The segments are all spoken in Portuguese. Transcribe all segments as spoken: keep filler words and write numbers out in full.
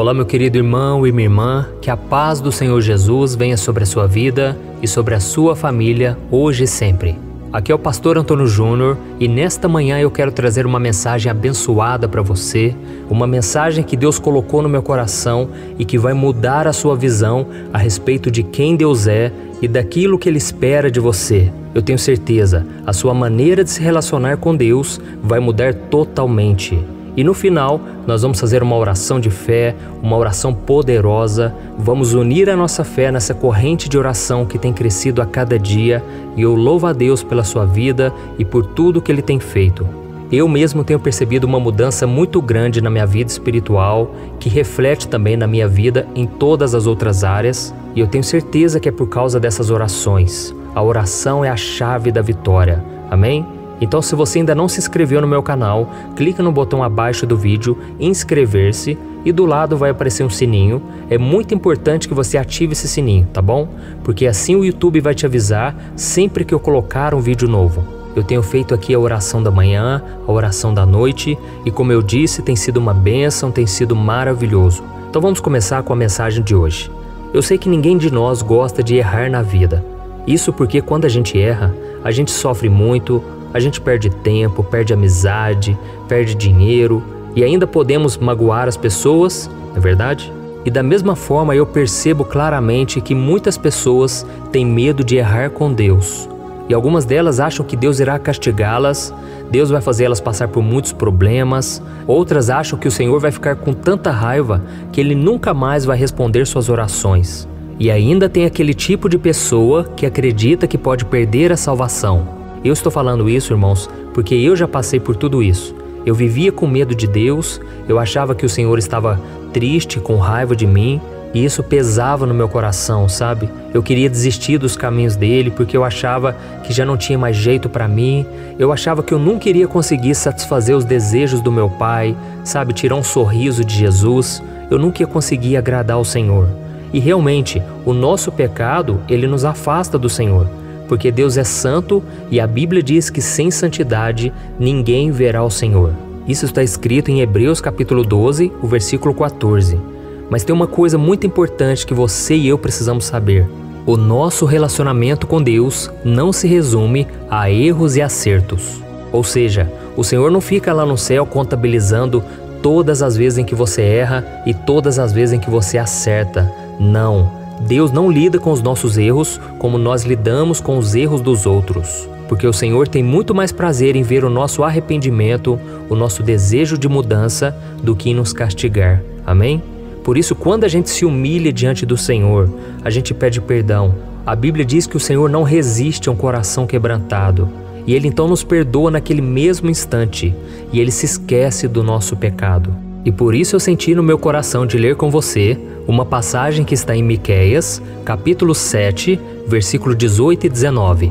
Olá, meu querido irmão e minha irmã, que a paz do Senhor Jesus venha sobre a sua vida e sobre a sua família, hoje e sempre. Aqui é o pastor Antônio Júnior e nesta manhã eu quero trazer uma mensagem abençoada para você, uma mensagem que Deus colocou no meu coração e que vai mudar a sua visão a respeito de quem Deus é e daquilo que Ele espera de você. Eu tenho certeza, a sua maneira de se relacionar com Deus vai mudar totalmente. E no final, nós vamos fazer uma oração de fé, uma oração poderosa. Vamos unir a nossa fé nessa corrente de oração que tem crescido a cada dia. E eu louvo a Deus pela sua vida e por tudo que Ele tem feito. Eu mesmo tenho percebido uma mudança muito grande na minha vida espiritual, que reflete também na minha vida em todas as outras áreas. E eu tenho certeza que é por causa dessas orações. A oração é a chave da vitória. Amém? Então, se você ainda não se inscreveu no meu canal, clica no botão abaixo do vídeo, inscrever-se, e do lado vai aparecer um sininho. É muito importante que você ative esse sininho, tá bom? Porque assim o YouTube vai te avisar sempre que eu colocar um vídeo novo. Eu tenho feito aqui a oração da manhã, a oração da noite, e como eu disse, tem sido uma bênção, tem sido maravilhoso. Então vamos começar com a mensagem de hoje. Eu sei que ninguém de nós gosta de errar na vida. Isso porque quando a gente erra, a gente sofre muito, a gente perde tempo, perde amizade, perde dinheiro e ainda podemos magoar as pessoas, não é verdade? E da mesma forma eu percebo claramente que muitas pessoas têm medo de errar com Deus. E algumas delas acham que Deus irá castigá-las, Deus vai fazer elas passar por muitos problemas. Outras acham que o Senhor vai ficar com tanta raiva que Ele nunca mais vai responder suas orações. E ainda tem aquele tipo de pessoa que acredita que pode perder a salvação. Eu estou falando isso, irmãos, porque eu já passei por tudo isso. Eu vivia com medo de Deus, eu achava que o Senhor estava triste, com raiva de mim, e isso pesava no meu coração, sabe? Eu queria desistir dos caminhos dele, porque eu achava que já não tinha mais jeito para mim. Eu achava que eu nunca iria conseguir satisfazer os desejos do meu Pai, sabe? Tirar um sorriso de Jesus. Eu nunca ia conseguir agradar ao Senhor. E realmente, o nosso pecado, ele nos afasta do Senhor. Porque Deus é santo e a Bíblia diz que sem santidade ninguém verá o Senhor. Isso está escrito em Hebreus capítulo doze, o versículo quatorze. Mas tem uma coisa muito importante que você e eu precisamos saber. O nosso relacionamento com Deus não se resume a erros e acertos. Ou seja, o Senhor não fica lá no céu contabilizando todas as vezes em que você erra e todas as vezes em que você acerta. Não. Deus não lida com os nossos erros como nós lidamos com os erros dos outros. Porque o Senhor tem muito mais prazer em ver o nosso arrependimento, o nosso desejo de mudança, do que em nos castigar. Amém? Por isso, quando a gente se humilha diante do Senhor, a gente pede perdão. A Bíblia diz que o Senhor não resiste a um coração quebrantado. E Ele então nos perdoa naquele mesmo instante. E Ele se esquece do nosso pecado. E por isso eu senti no meu coração de ler com você uma passagem que está em Miqueias, capítulo sete, versículo dezoito e dezenove.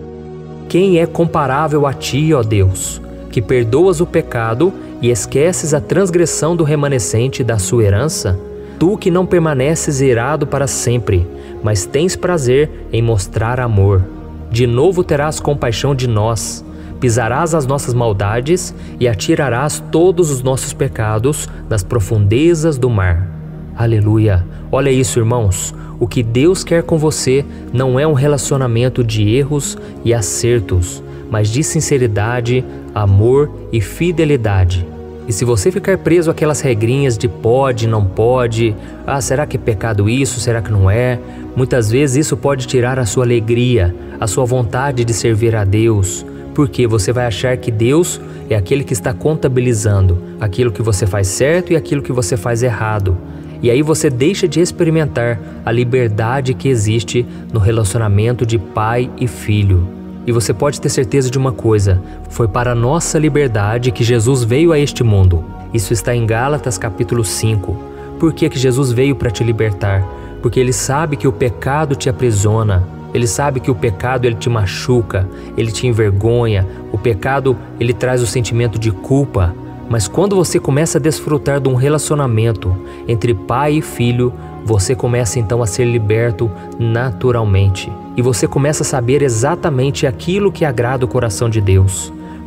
Quem é comparável a ti, ó Deus, que perdoas o pecado e esqueces a transgressão do remanescente da sua herança? Tu que não permaneces irado para sempre, mas tens prazer em mostrar amor. De novo terás compaixão de nós. Pisarás as nossas maldades e atirarás todos os nossos pecados nas profundezas do mar. Aleluia! Olha isso, irmãos. O que Deus quer com você não é um relacionamento de erros e acertos, mas de sinceridade, amor e fidelidade. E se você ficar preso àquelas regrinhas de pode, não pode, ah, será que é pecado isso, será que não é? Muitas vezes isso pode tirar a sua alegria, a sua vontade de servir a Deus. Porque você vai achar que Deus é aquele que está contabilizando aquilo que você faz certo e aquilo que você faz errado. E aí você deixa de experimentar a liberdade que existe no relacionamento de pai e filho. E você pode ter certeza de uma coisa, foi para a nossa liberdade que Jesus veio a este mundo. Isso está em Gálatas capítulo cinco. Por que que Jesus veio para te libertar? Porque Ele sabe que o pecado te aprisiona. Ele sabe que o pecado ele te machuca, ele te envergonha, o pecado ele traz o sentimento de culpa. Mas quando você começa a desfrutar de um relacionamento entre pai e filho, você começa então a ser liberto naturalmente. E você começa a saber exatamente aquilo que agrada o coração de Deus.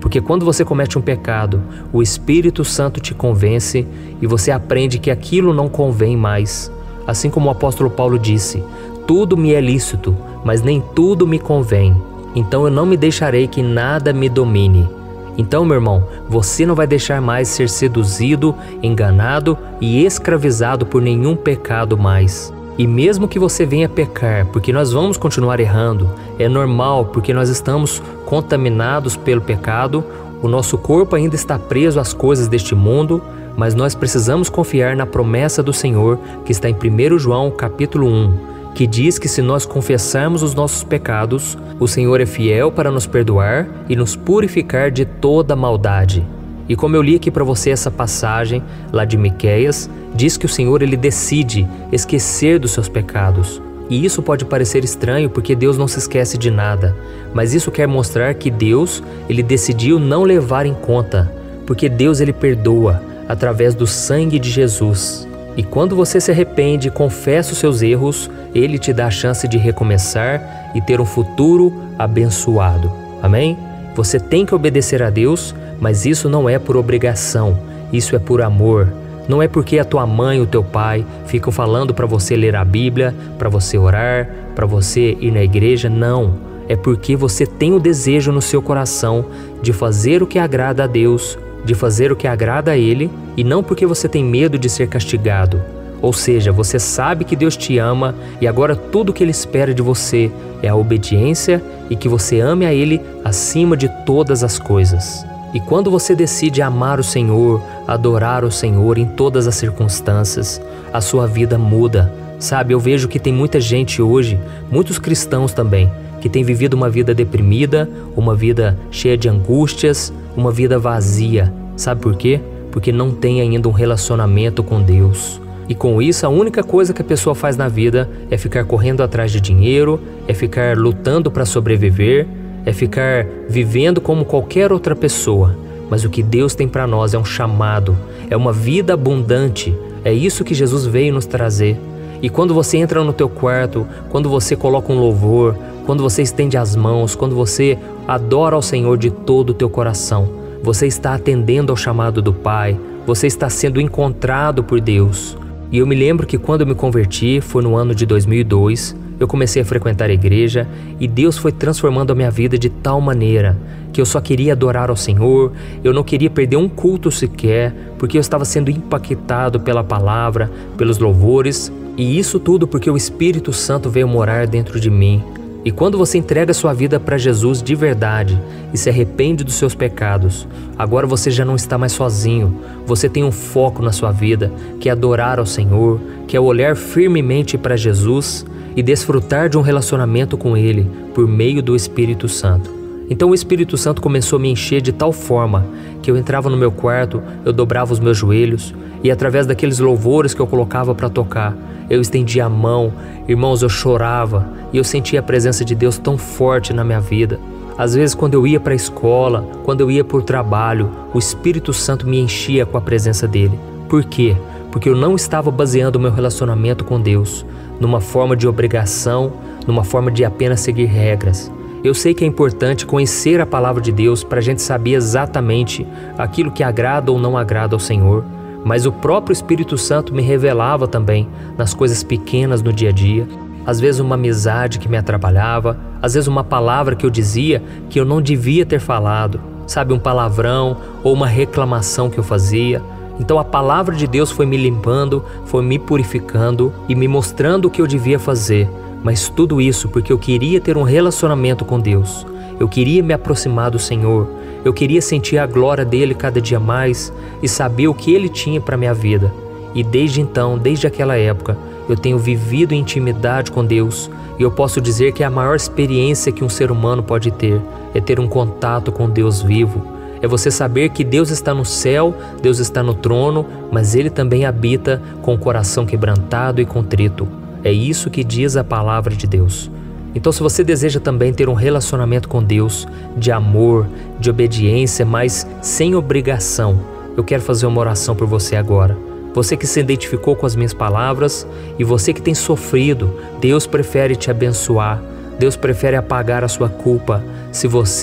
Porque quando você comete um pecado, o Espírito Santo te convence e você aprende que aquilo não convém mais. Assim como o apóstolo Paulo disse, tudo me é lícito, mas nem tudo me convém. Então eu não me deixarei que nada me domine. Então, meu irmão, você não vai deixar mais ser seduzido, enganado e escravizado por nenhum pecado mais. E mesmo que você venha pecar, porque nós vamos continuar errando, é normal porque nós estamos contaminados pelo pecado, o nosso corpo ainda está preso às coisas deste mundo, mas nós precisamos confiar na promessa do Senhor que está em primeiro João capítulo um, que diz que se nós confessarmos os nossos pecados, o Senhor é fiel para nos perdoar e nos purificar de toda maldade. E como eu li aqui para você essa passagem lá de Miqueias, diz que o Senhor ele decide esquecer dos seus pecados. E isso pode parecer estranho porque Deus não se esquece de nada, mas isso quer mostrar que Deus ele decidiu não levar em conta, porque Deus ele perdoa através do sangue de Jesus. E quando você se arrepende e confessa os seus erros, Ele te dá a chance de recomeçar e ter um futuro abençoado. Amém? Você tem que obedecer a Deus, mas isso não é por obrigação, isso é por amor. Não é porque a tua mãe ou teu pai ficam falando para você ler a Bíblia, para você orar, para você ir na igreja, não. É porque você tem o desejo no seu coração de fazer o que agrada a Deus, de fazer o que agrada a Ele, e não porque você tem medo de ser castigado. Ou seja, você sabe que Deus te ama e agora tudo o que Ele espera de você é a obediência e que você ame a Ele acima de todas as coisas. E quando você decide amar o Senhor, adorar o Senhor em todas as circunstâncias, a sua vida muda. Sabe, eu vejo que tem muita gente hoje, muitos cristãos também, que tem vivido uma vida deprimida, uma vida cheia de angústias, uma vida vazia. Sabe por quê? Porque não tem ainda um relacionamento com Deus. E com isso, a única coisa que a pessoa faz na vida é ficar correndo atrás de dinheiro, é ficar lutando para sobreviver, é ficar vivendo como qualquer outra pessoa. Mas o que Deus tem para nós é um chamado, é uma vida abundante. É isso que Jesus veio nos trazer. E quando você entra no teu quarto, quando você coloca um louvor, quando você estende as mãos, quando você adora ao Senhor de todo o teu coração, você está atendendo ao chamado do Pai, você está sendo encontrado por Deus. E eu me lembro que quando eu me converti, foi no ano de dois mil e dois, eu comecei a frequentar a igreja e Deus foi transformando a minha vida de tal maneira que eu só queria adorar ao Senhor, eu não queria perder um culto sequer, porque eu estava sendo impactado pela palavra, pelos louvores, e isso tudo porque o Espírito Santo veio morar dentro de mim. E quando você entrega sua vida para Jesus de verdade e se arrepende dos seus pecados, agora você já não está mais sozinho. Você tem um foco na sua vida, que é adorar ao Senhor, que é olhar firmemente para Jesus e desfrutar de um relacionamento com Ele por meio do Espírito Santo. Então o Espírito Santo começou a me encher de tal forma que eu entrava no meu quarto, eu dobrava os meus joelhos e através daqueles louvores que eu colocava para tocar, eu estendia a mão, irmãos, eu chorava e eu sentia a presença de Deus tão forte na minha vida. Às vezes quando eu ia para a escola, quando eu ia para o trabalho, o Espírito Santo me enchia com a presença dele. Por quê? Porque eu não estava baseando o meu relacionamento com Deus numa forma de obrigação, numa forma de apenas seguir regras. Eu sei que é importante conhecer a palavra de Deus para a gente saber exatamente aquilo que agrada ou não agrada ao Senhor, mas o próprio Espírito Santo me revelava também nas coisas pequenas no dia a dia. Às vezes uma amizade que me atrapalhava, às vezes uma palavra que eu dizia que eu não devia ter falado, sabe, um palavrão ou uma reclamação que eu fazia. Então a palavra de Deus foi me limpando, foi me purificando e me mostrando o que eu devia fazer. Mas tudo isso porque eu queria ter um relacionamento com Deus. Eu queria me aproximar do Senhor. Eu queria sentir a glória dele cada dia mais e saber o que ele tinha para minha vida. E desde então, desde aquela época, eu tenho vivido em intimidade com Deus e eu posso dizer que a maior experiência que um ser humano pode ter é ter um contato com Deus vivo. É você saber que Deus está no céu, Deus está no trono, mas Ele também habita com o coração quebrantado e contrito. É isso que diz a palavra de Deus. Então, se você deseja também ter um relacionamento com Deus, de amor, de obediência, mas sem obrigação, eu quero fazer uma oração por você agora. Você que se identificou com as minhas palavras e você que tem sofrido, Deus prefere te abençoar. Deus prefere apagar a sua culpa se você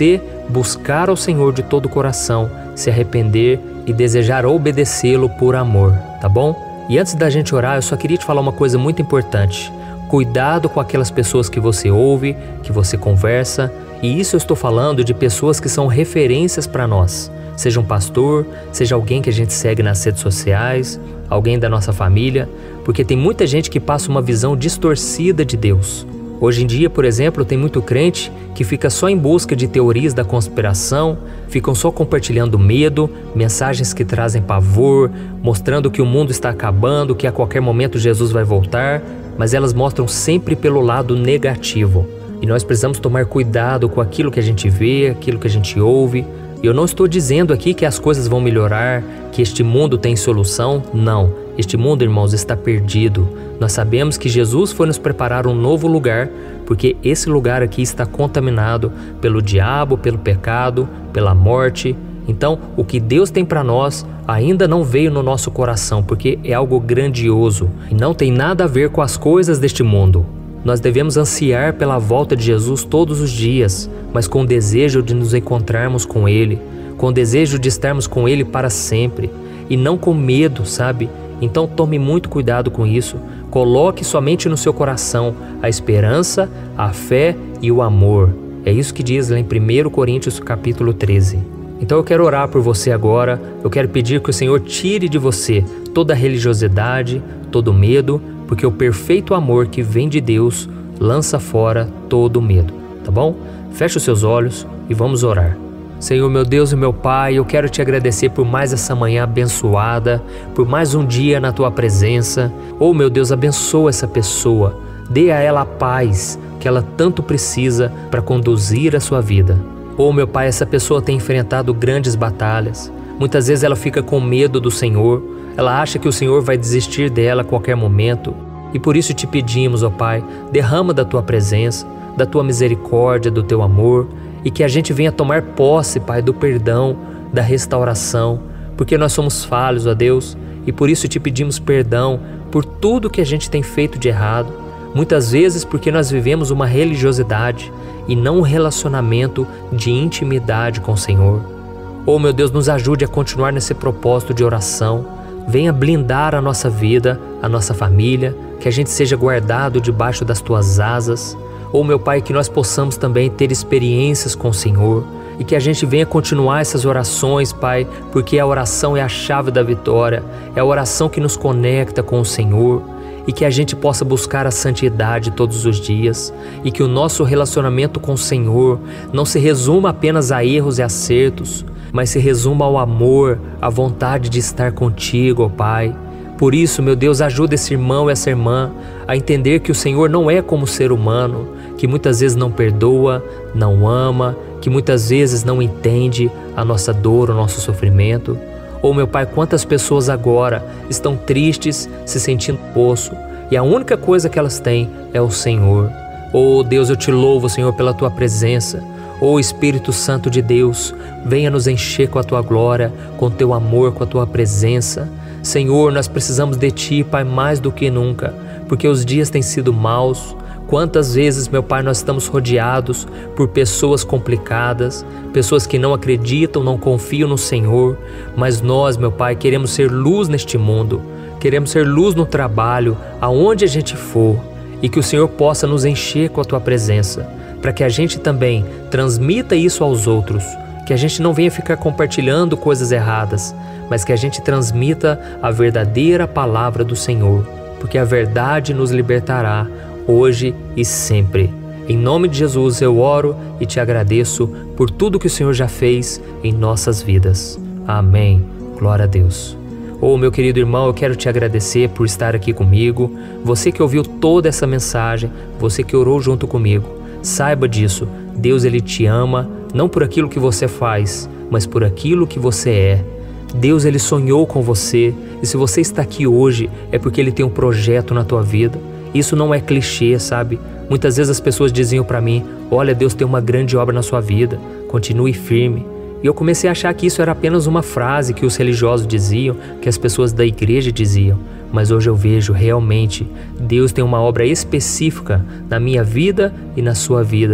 buscar ao Senhor de todo o coração, se arrepender e desejar obedecê-lo por amor, tá bom? E antes da gente orar, eu só queria te falar uma coisa muito importante. Cuidado com aquelas pessoas que você ouve, que você conversa, e isso eu estou falando de pessoas que são referências para nós. Seja um pastor, seja alguém que a gente segue nas redes sociais, alguém da nossa família, porque tem muita gente que passa uma visão distorcida de Deus. Hoje em dia, por exemplo, tem muito crente que fica só em busca de teorias da conspiração, ficam só compartilhando medo, mensagens que trazem pavor, mostrando que o mundo está acabando, que a qualquer momento Jesus vai voltar, mas elas mostram sempre pelo lado negativo. E nós precisamos tomar cuidado com aquilo que a gente vê, aquilo que a gente ouve. E eu não estou dizendo aqui que as coisas vão melhorar, que este mundo tem solução, não. Este mundo, irmãos, está perdido. Nós sabemos que Jesus foi nos preparar um novo lugar, porque esse lugar aqui está contaminado pelo diabo, pelo pecado, pela morte. Então, o que Deus tem para nós ainda não veio no nosso coração, porque é algo grandioso e não tem nada a ver com as coisas deste mundo. Nós devemos ansiar pela volta de Jesus todos os dias, mas com o desejo de nos encontrarmos com Ele, com o desejo de estarmos com Ele para sempre, e não com medo, sabe? Então tome muito cuidado com isso. Coloque somente no seu coração a esperança, a fé e o amor. É isso que diz lá em primeiro Coríntios capítulo treze. Então eu quero orar por você agora. Eu quero pedir que o Senhor tire de você toda a religiosidade, todo o medo, porque o perfeito amor que vem de Deus lança fora todo o medo, tá bom? Feche os seus olhos e vamos orar. Senhor, meu Deus e meu Pai, eu quero te agradecer por mais essa manhã abençoada, por mais um dia na Tua presença. Oh, meu Deus, abençoa essa pessoa, dê a ela a paz que ela tanto precisa para conduzir a sua vida. Oh, meu Pai, essa pessoa tem enfrentado grandes batalhas. Muitas vezes ela fica com medo do Senhor, ela acha que o Senhor vai desistir dela a qualquer momento. E por isso te pedimos, ó Pai, derrama da Tua presença, da Tua misericórdia, do Teu amor, e que a gente venha tomar posse, Pai, do perdão, da restauração, porque nós somos falhos, ó Deus, e por isso te pedimos perdão por tudo que a gente tem feito de errado, muitas vezes porque nós vivemos uma religiosidade e não um relacionamento de intimidade com o Senhor. Oh, meu Deus, nos ajude a continuar nesse propósito de oração, venha blindar a nossa vida, a nossa família, que a gente seja guardado debaixo das Tuas asas. Oh, meu Pai, que nós possamos também ter experiências com o Senhor e que a gente venha continuar essas orações, Pai, porque a oração é a chave da vitória, é a oração que nos conecta com o Senhor, e que a gente possa buscar a santidade todos os dias e que o nosso relacionamento com o Senhor não se resuma apenas a erros e acertos, mas se resuma ao amor, à vontade de estar contigo, ó Pai. Por isso, meu Deus, ajuda esse irmão e essa irmã a entender que o Senhor não é como o ser humano, que muitas vezes não perdoa, não ama, que muitas vezes não entende a nossa dor, o nosso sofrimento. Oh, meu Pai, quantas pessoas agora estão tristes, se sentindo poço, e a única coisa que elas têm é o Senhor. Oh, Deus, eu te louvo, Senhor, pela Tua presença. Oh, Espírito Santo de Deus, venha nos encher com a Tua glória, com o Teu amor, com a Tua presença. Senhor, nós precisamos de Ti, Pai, mais do que nunca, porque os dias têm sido maus. Quantas vezes, meu Pai, nós estamos rodeados por pessoas complicadas, pessoas que não acreditam, não confiam no Senhor, mas nós, meu Pai, queremos ser luz neste mundo, queremos ser luz no trabalho, aonde a gente for, e que o Senhor possa nos encher com a Tua presença, para que a gente também transmita isso aos outros, que a gente não venha ficar compartilhando coisas erradas, mas que a gente transmita a verdadeira palavra do Senhor, porque a verdade nos libertará hoje e sempre. Em nome de Jesus eu oro e te agradeço por tudo que o Senhor já fez em nossas vidas. Amém. Glória a Deus. Oh, meu querido irmão, eu quero te agradecer por estar aqui comigo. Você que ouviu toda essa mensagem, você que orou junto comigo, saiba disso. Deus, Ele te ama, não por aquilo que você faz, mas por aquilo que você é. Deus, Ele sonhou com você, e se você está aqui hoje, é porque Ele tem um projeto na tua vida. Isso não é clichê, sabe? Muitas vezes as pessoas diziam para mim, olha, Deus tem uma grande obra na sua vida, continue firme. E eu comecei a achar que isso era apenas uma frase que os religiosos diziam, que as pessoas da igreja diziam. Mas hoje eu vejo realmente, Deus tem uma obra específica na minha vida e na sua vida.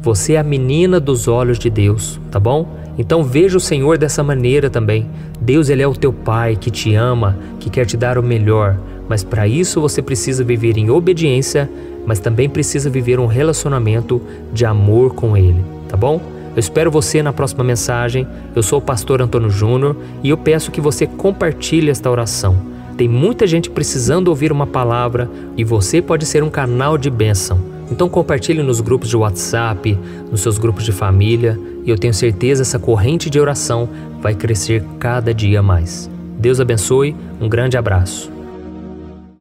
Você é a menina dos olhos de Deus, tá bom? Então veja o Senhor dessa maneira também. Deus, Ele é o teu Pai que te ama, que quer te dar o melhor. Mas para isso você precisa viver em obediência, mas também precisa viver um relacionamento de amor com Ele, tá bom? Eu espero você na próxima mensagem. Eu sou o pastor Antônio Júnior e eu peço que você compartilhe esta oração. Tem muita gente precisando ouvir uma palavra e você pode ser um canal de bênção. Então compartilhe nos grupos de WhatsApp, nos seus grupos de família, e eu tenho certeza essa corrente de oração vai crescer cada dia mais. Deus abençoe, um grande abraço.